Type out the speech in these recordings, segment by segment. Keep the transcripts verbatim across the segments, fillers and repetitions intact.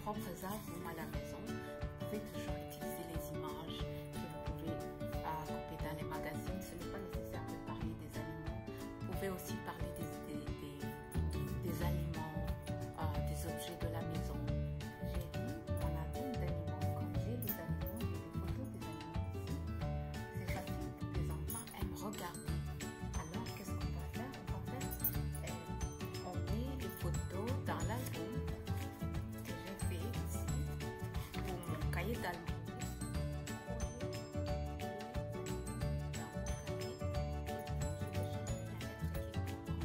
propres albums à la maison, vous pouvez toujours utiliser les images que vous pouvez euh, couper dans les magazines. Ce n'est pas nécessaire de parler des aliments. Vous pouvez aussi parler des, des, des, des aliments, euh, des objets de la maison. J'ai dit, on a plein d'aliments. Quand j'ai les aliments, j'ai des photos des aliments ici. C'est facile, les enfants aiment regarder. Alors, qu'est-ce qu'on va faire? On va faire, euh, on met les photos dans l'album que j'ai fait ici, pour mon cahier d'album. Dans mon cahier, je vais changer la lettre qui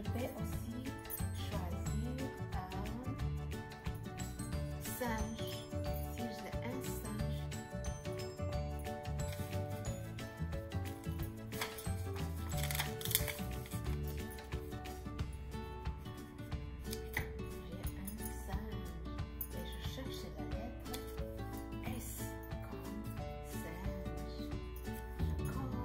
vais aussi choisir un singe. Si j'ai un singe, j'ai un singe et je cherche la lettre S comme singe, comme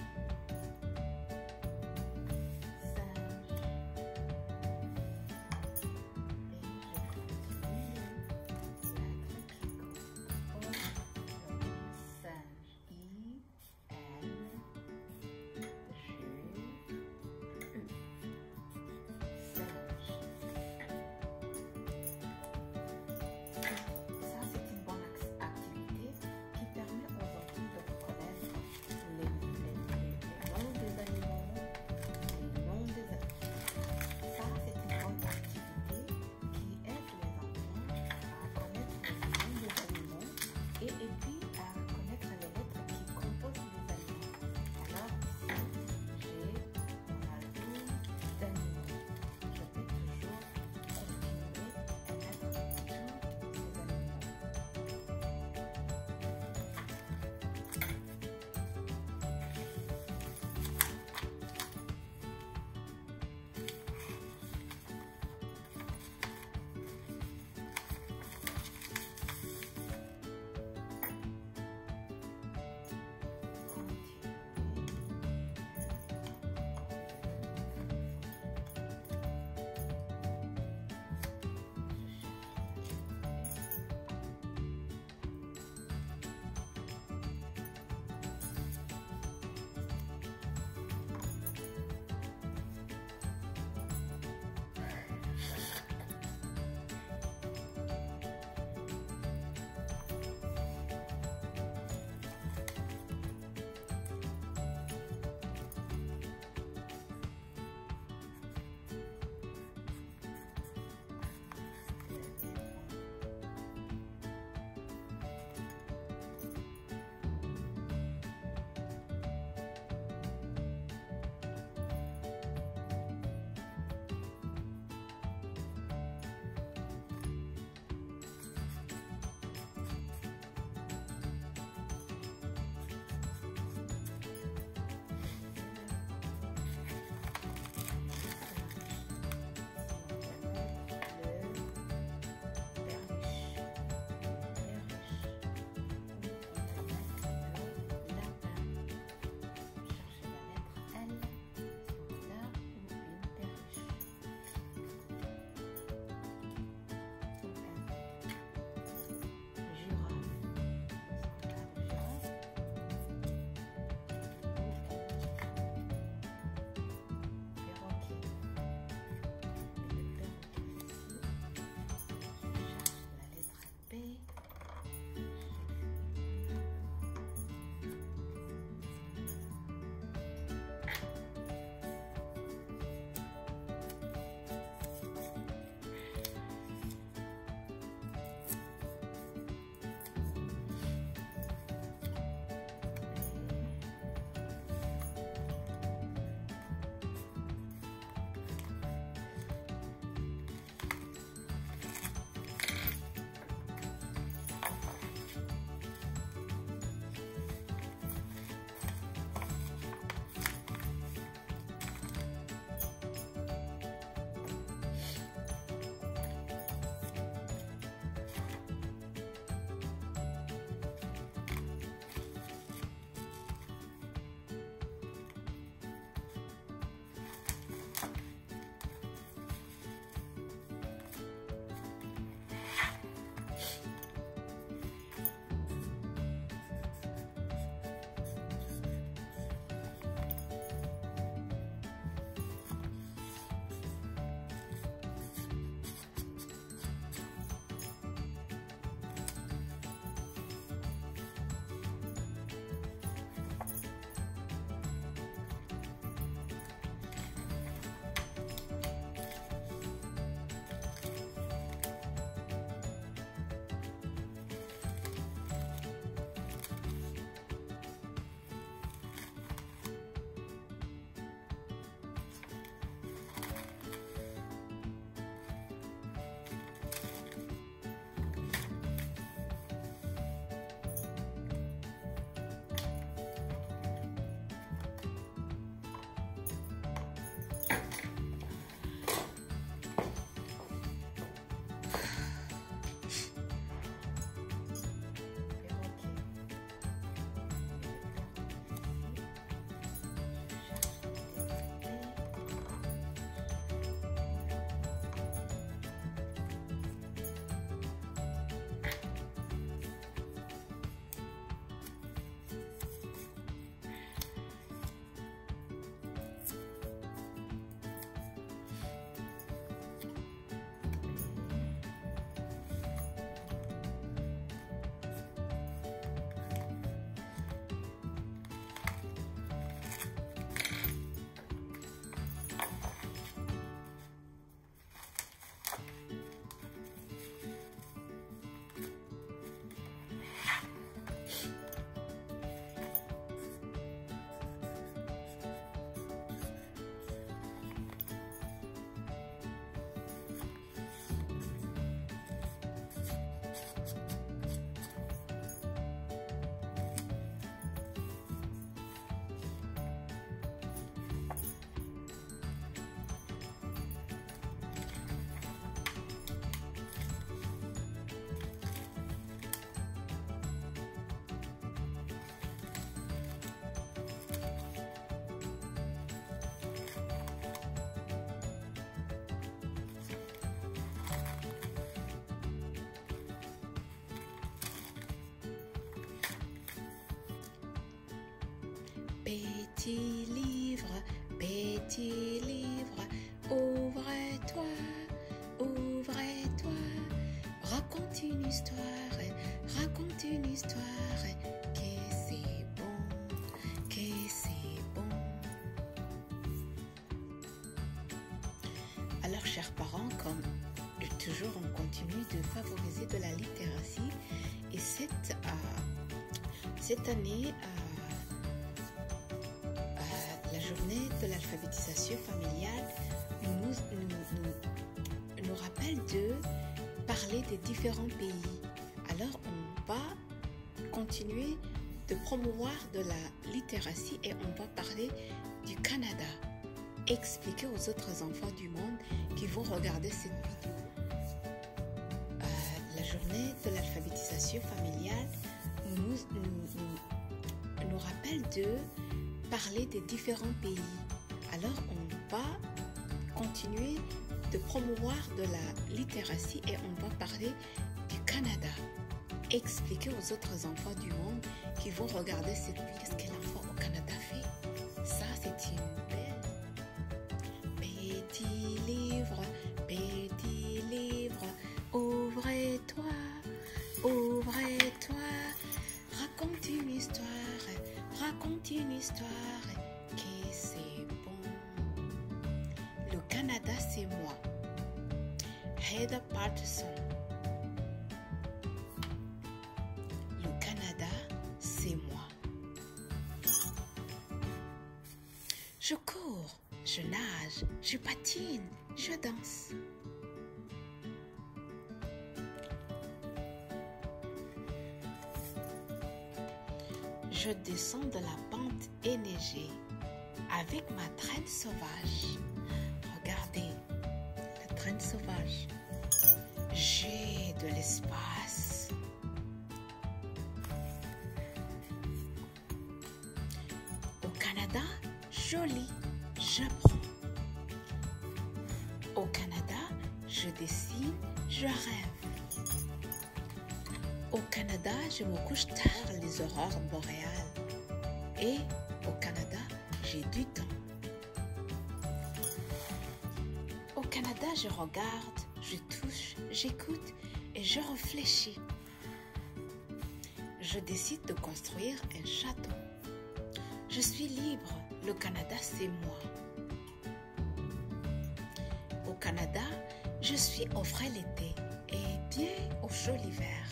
singe. Et je continue la Petit livre, petit livre, ouvre-toi, ouvre-toi. Raconte une histoire, raconte une histoire, que c'est bon, que c'est bon. Alors, chers parents, comme toujours, on continue de favoriser de la littératie. Et cette, euh, cette année, euh, euh, la journée de l'alphabétisation familiale nous, nous, nous, nous rappelle de parler des différents pays. Alors, on va continuer de promouvoir de la littératie et on va parler du Canada. Expliquer aux autres enfants du monde qui vont regarder cette vidéo. Euh, la journée de l'alphabétisation familiale nous, nous, nous, nous rappelle de parler des différents pays. Alors, on va continuer de promouvoir de la littératie et on va parler du Canada. Expliquer aux autres enfants du monde qui vont regarder cette vidéo qu'est-ce que l'enfant au Canada fait. Ça, c'est une Petit livre, petit livre, ouvre-toi, ouvre-toi. Raconte une histoire, raconte une histoire, que c'est bon. Le Canada, c'est moi. Heather Patterson. Le Canada, c'est moi. Je cours. Je nage, je patine, je danse. Je descends de la pente enneigée avec ma traîne sauvage. Regardez, la traîne sauvage. J'ai de l'espace. Au Canada, joli. J'apprends. Au Canada, je dessine, je rêve. Au Canada, je me couche tard les aurores boréales. Et au Canada, j'ai du temps. Au Canada, je regarde, je touche, j'écoute et je réfléchis. Je décide de construire un château. Je suis libre. Le Canada, c'est moi. Au Canada, je suis au frais l'été et bien au chaud l'hiver.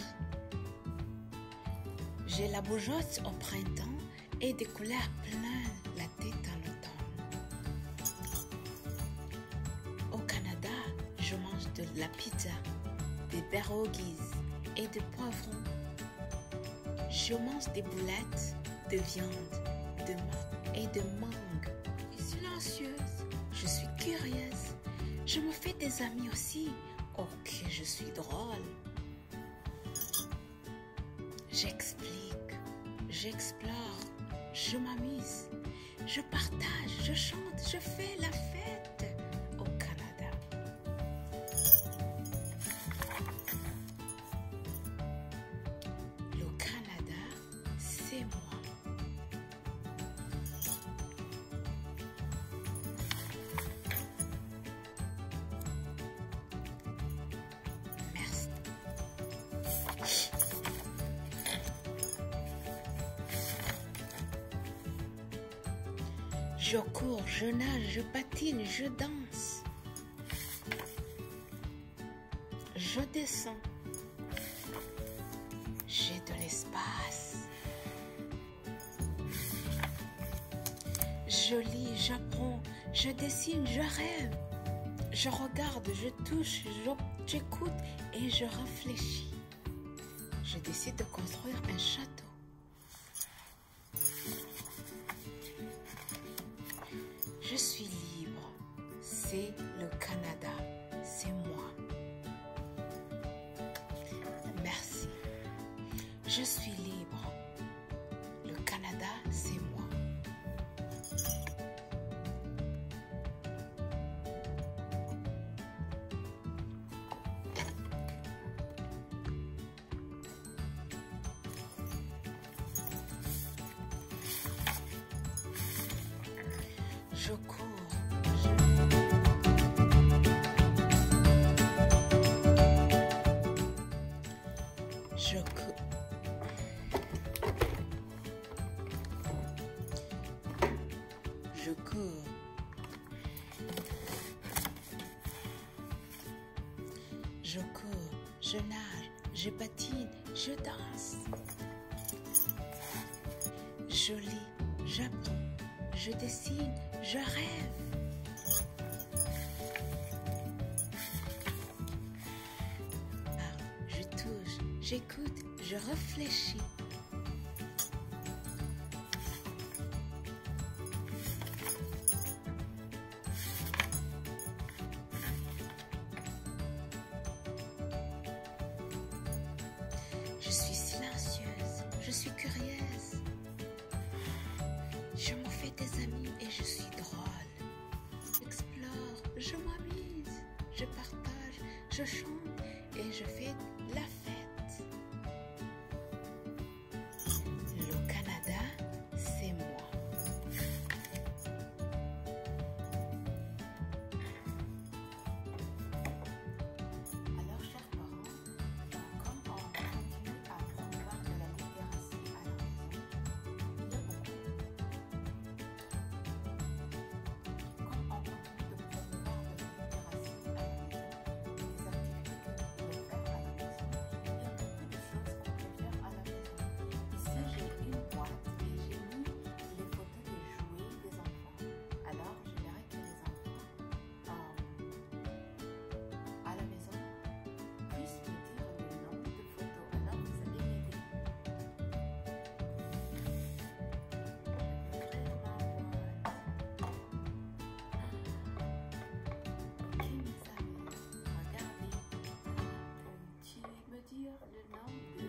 J'ai la bougeotte au printemps et des couleurs plein la tête en automne. Au Canada, je mange de la pizza, des pierogies et des poivrons. Je mange des boulettes de viande, de et de mangue. Et silencieuse, je suis curieuse. Je me fais des amis aussi. Oh, que je suis drôle. J'explique, j'explore, je m'amuse, je partage, je chante, je fais la fête au Canada. Le Canada, c'est moi. Je cours, je nage, je patine, je danse. Je descends. J'ai de l'espace. Je lis, j'apprends, je dessine, je rêve. Je regarde, je touche, j'écoute et je réfléchis. Je décide de construire un château. Je suis libre, c'est le Canada, c'est moi. Merci. Je suis libre, le Canada, c'est moi. Je cours. Je cours. Je cours, je nage, je patine, je danse. Je lis, j'apprends, je dessine, je rêve. Je touche, j'écoute, je réfléchis. Je suis silencieuse, je suis curieuse. Je me fais des amis et je suis drôle. J'explore, je m'amuse, je partage, je chante et je fais la fête. Le Canada, c'est moi. Alors, chers parents, comme on continue à promouvoir de la littératie à la maison, il y a beaucoup. Comme on continue de promouvoir de la littératie à la maison, des activités que nous pouvons faire à la maison, il y a beaucoup de choses qu'on peut faire à la maison. Ici, j'ai une boîte et j'ai mis les photos des jouets des enfants. Alors, j'aimerais que les enfants euh, à la maison puissent me dire le nom de photos. Alors, vous allez m'aider. Je vais créer ma boîte. Ok, mes amis, regardez. Peux-tu me dire le nom de